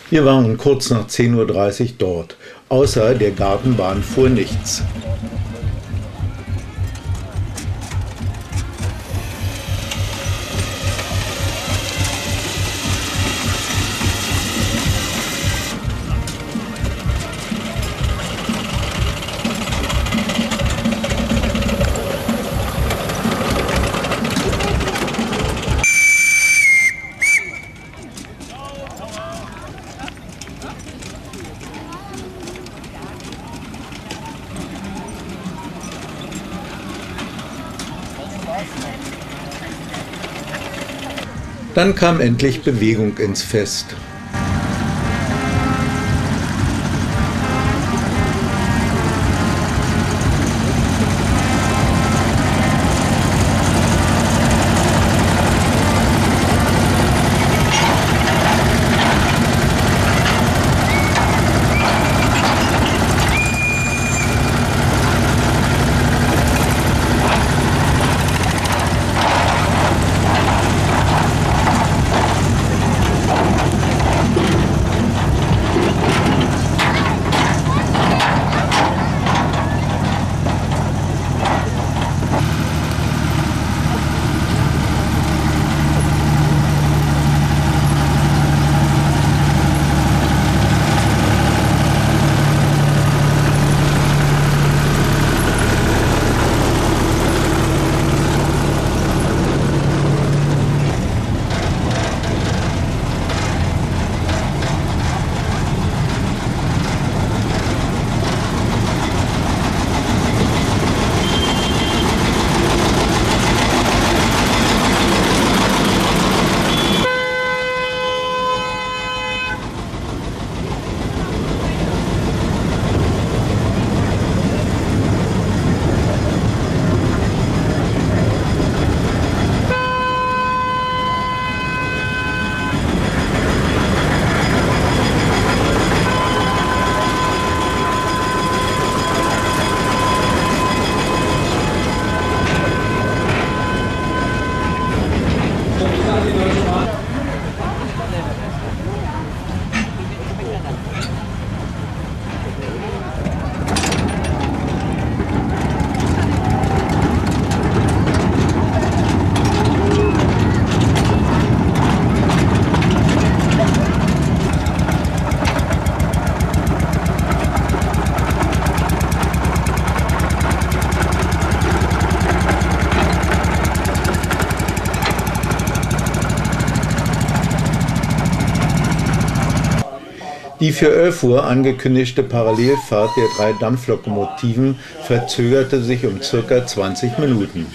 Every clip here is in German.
Wir waren kurz nach 10:30 Uhr dort. Außer der Gartenbahn fuhr nichts. Dann kam endlich Bewegung ins Fest. Die für 11 Uhr angekündigte Parallelfahrt der 3 Dampflokomotiven verzögerte sich um ca. 20 Minuten.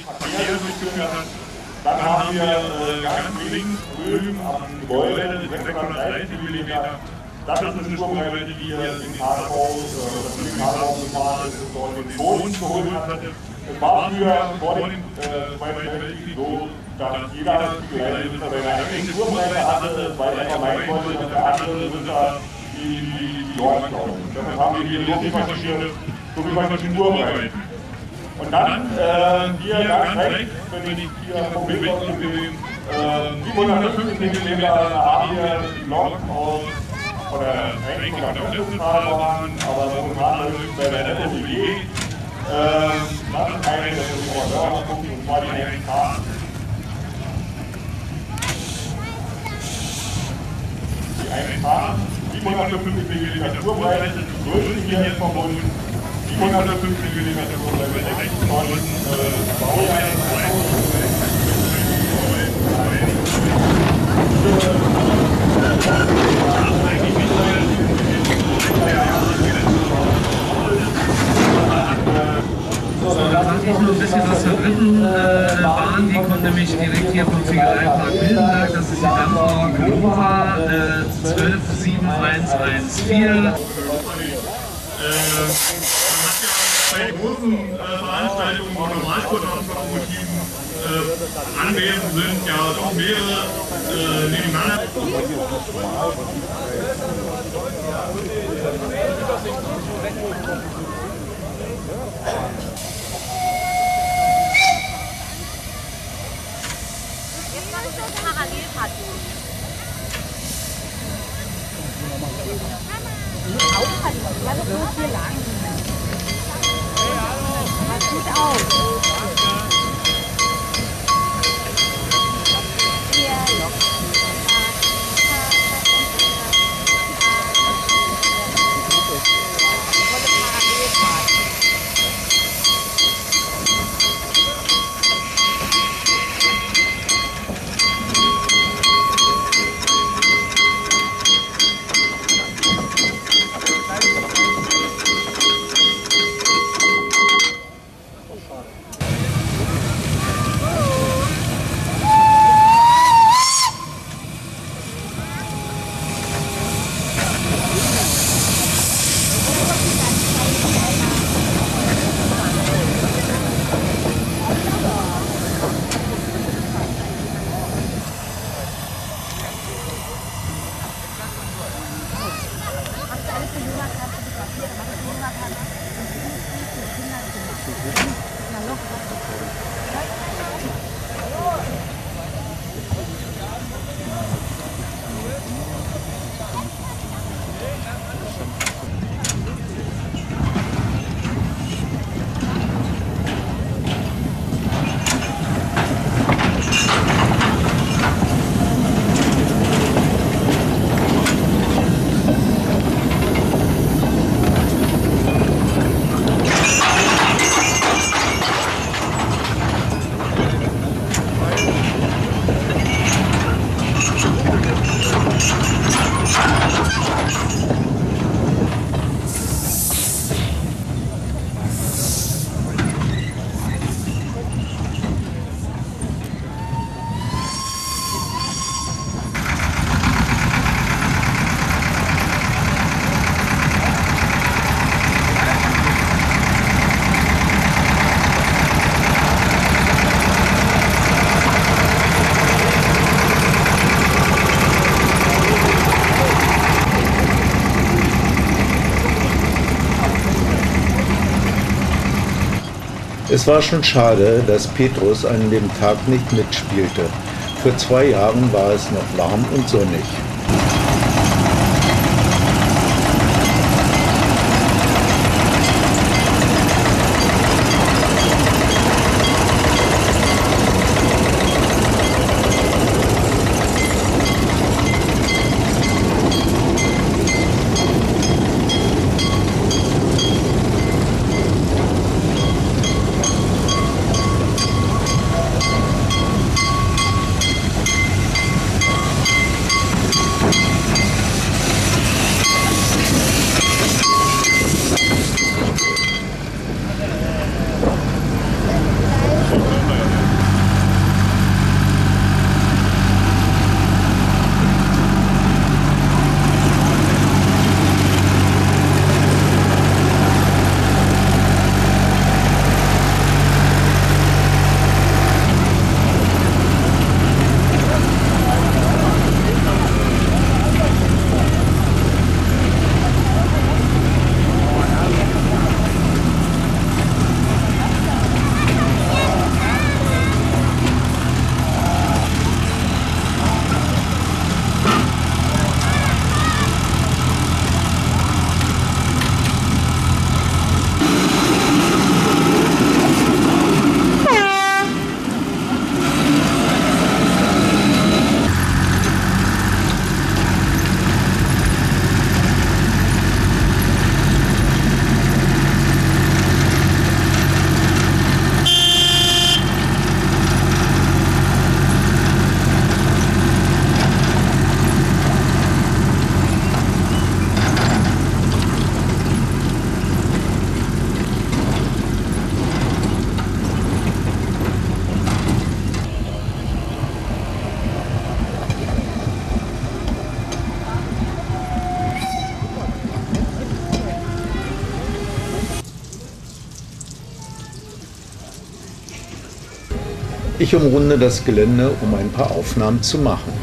Dann haben wir ganz links drüben am Gebäude 630 mm. Das ist eine Spur, die wir in Karlsruhe, gefahren ist, dort den Boden geholt hatte. Es war früher vor dem Zweiten Weltkrieg so, dass jeder Begleiter seine eigene Spurbreite hatte, weil er vermeiden wollte, dass der andere Ritter die Norden laufen. Deshalb haben wir hier so viele verschiedene Spurbreiten. Und dann hier ganz rechts, wenn ich hier vom Bild aus gesehen, 750 mm haben wir die Lok aus, oder eigentlich von der Festungsfahrbahn, aber momentan ist bei der FOBG. Das ist eine der Förderungspunkte, und zwar die 1K. Die 1K, 750 mm Spurbreite, die größte hier ist verbunden. 750 mm Spurbreite mit 6 Tonnen Baujahr. Da sage ich noch ein bisschen was zur dritten Bahn, die kommt nämlich direkt hier vom Ziegereipark Mildenberg, das ist die Dampflok Nova 127114. Bei großen Veranstaltungen, wo Normalspurdampflokomotiven anwesend sind, ja doch mehrere nebeneinander. Parallelfahrt. Es war schon schade, dass Petrus an dem Tag nicht mitspielte. Vor 2 Jahren war es noch warm und sonnig. Ich umrunde das Gelände, um ein paar Aufnahmen zu machen.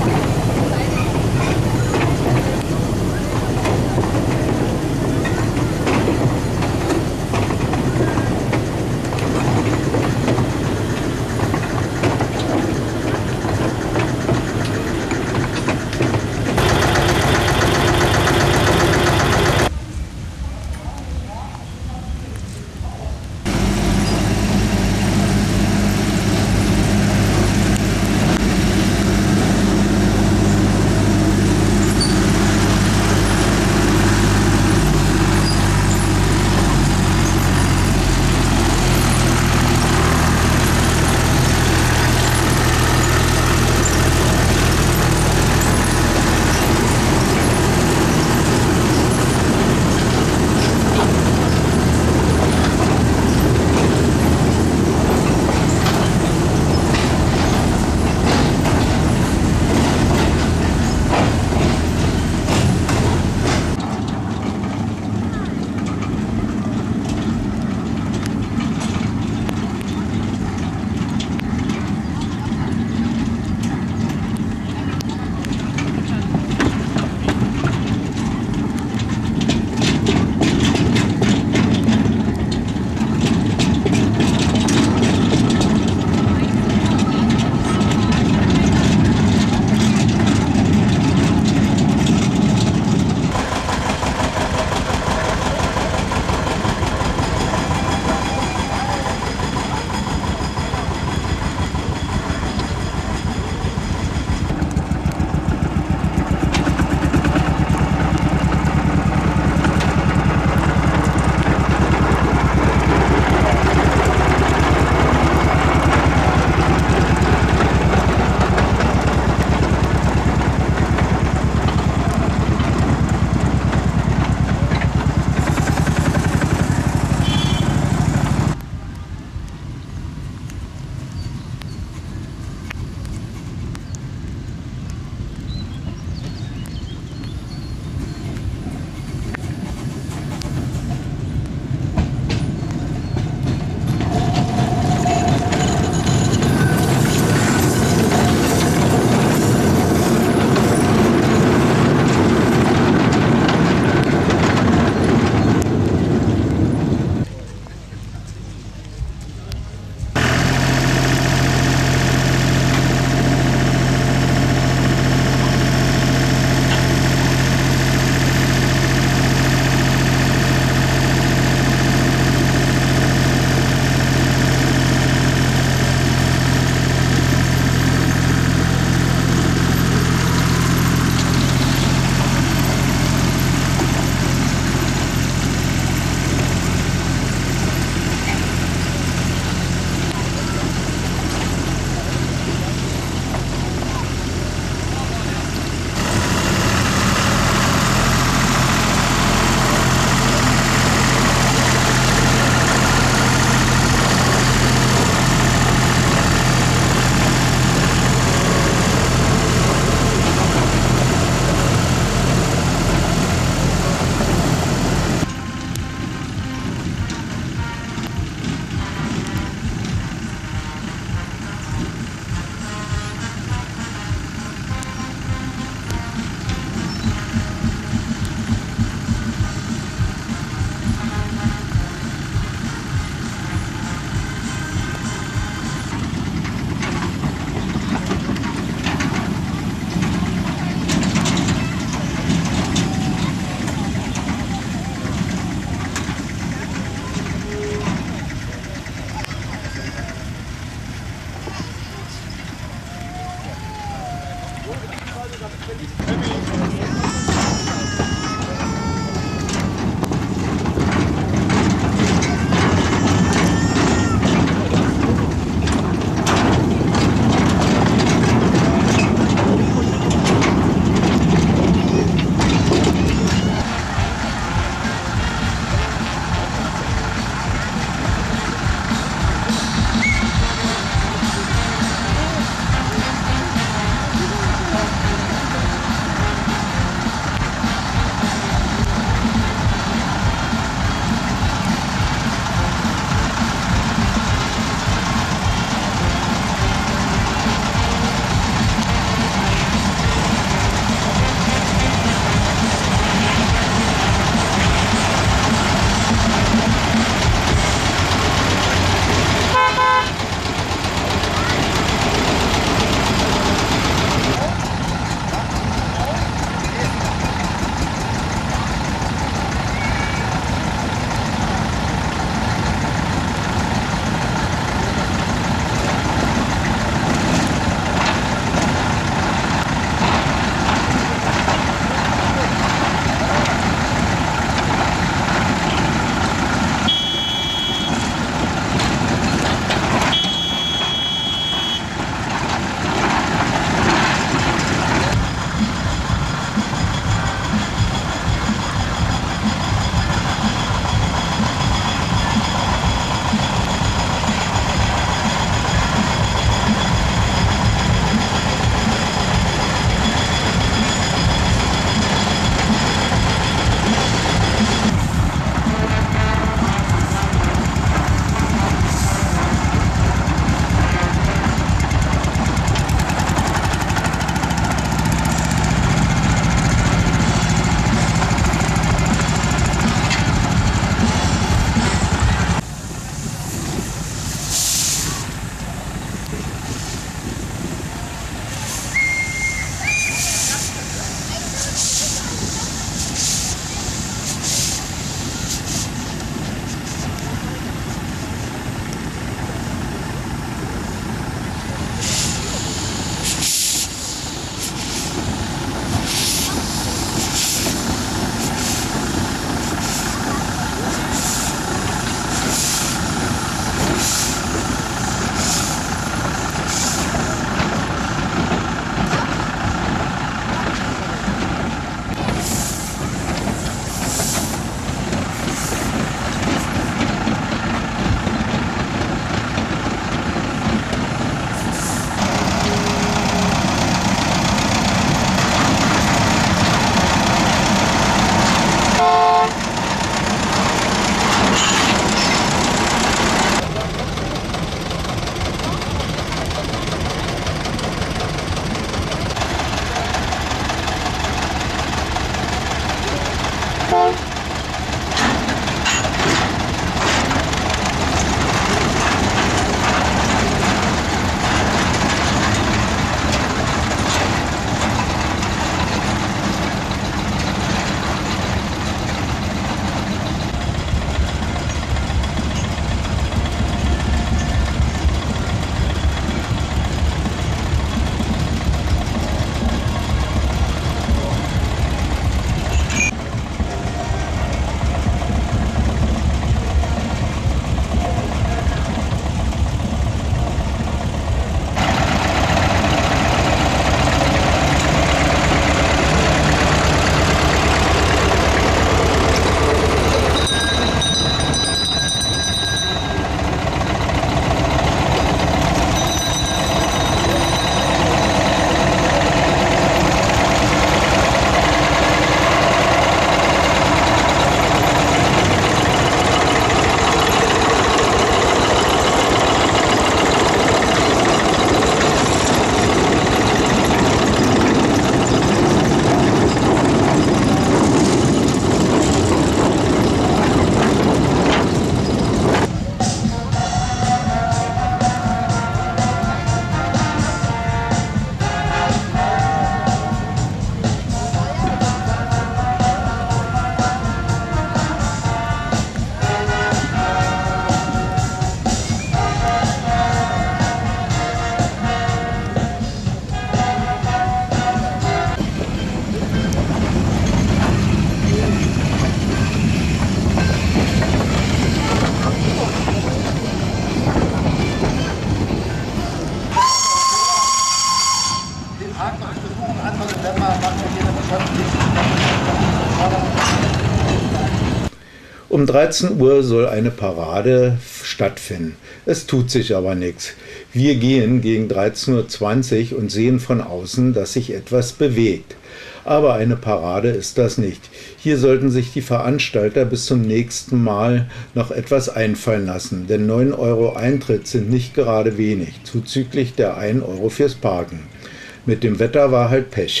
Um 13 Uhr soll eine Parade stattfinden. Es tut sich aber nichts. Wir gehen gegen 13:20 Uhr und sehen von außen, dass sich etwas bewegt. Aber eine Parade ist das nicht. Hier sollten sich die Veranstalter bis zum nächsten Mal noch etwas einfallen lassen, denn 9 € Eintritt sind nicht gerade wenig, zuzüglich der 1 € fürs Parken. Mit dem Wetter war halt Pech.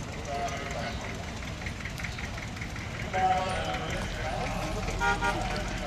Thank you.